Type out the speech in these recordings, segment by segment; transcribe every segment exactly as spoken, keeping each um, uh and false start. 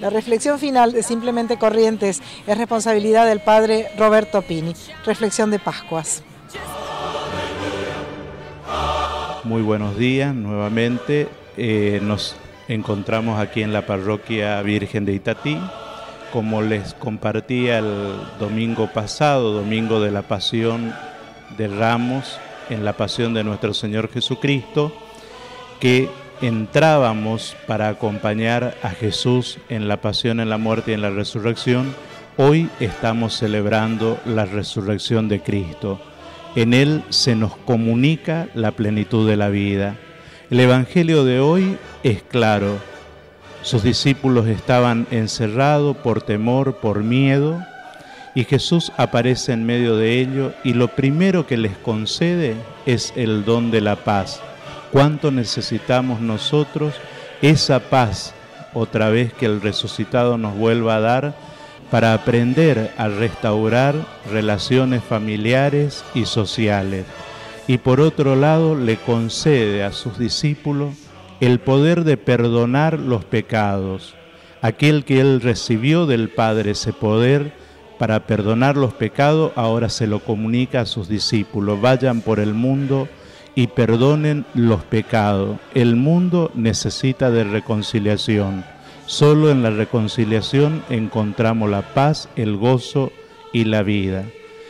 La reflexión final de Simplemente Corrientes es responsabilidad del padre Roberto Pini. Reflexión de Pascuas. Muy buenos días nuevamente. Eh, nos encontramos aquí en la parroquia Virgen de Itatí. Como les compartía el domingo pasado, domingo de la Pasión de Ramos, en la Pasión de nuestro Señor Jesucristo, que entrábamos para acompañar a Jesús en la pasión, en la muerte y en la resurrección. Hoy estamos celebrando la resurrección de Cristo. En Él se nos comunica la plenitud de la vida. El Evangelio de hoy es claro. Sus discípulos estaban encerrados por temor, por miedo, y Jesús aparece en medio de ellos y lo primero que les concede es el don de la paz. ¿Cuánto necesitamos nosotros esa paz otra vez que el resucitado nos vuelva a dar para aprender a restaurar relaciones familiares y sociales? Y por otro lado le concede a sus discípulos el poder de perdonar los pecados. Aquel que él recibió del Padre, ese poder para perdonar los pecados, ahora se lo comunica a sus discípulos. Vayan por el mundo y perdonen los pecados. El mundo necesita de reconciliación. Solo en la reconciliación encontramos la paz, el gozo y la vida.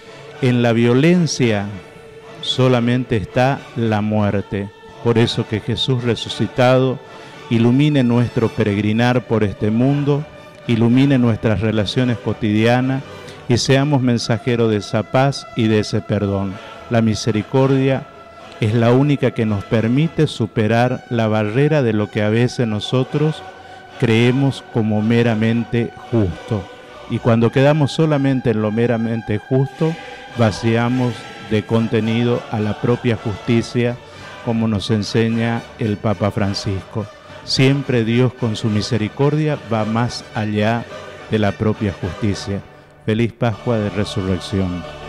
En la violencia solamente está la muerte. Por eso que Jesús resucitado ilumine nuestro peregrinar por este mundo, ilumine nuestras relaciones cotidianas y seamos mensajeros de esa paz y de ese perdón. La misericordia es la única que nos permite superar la barrera de lo que a veces nosotros creemos como meramente justo. Y cuando quedamos solamente en lo meramente justo, vaciamos de contenido a la propia justicia, como nos enseña el Papa Francisco. Siempre Dios con su misericordia va más allá de la propia justicia. Feliz Pascua de Resurrección.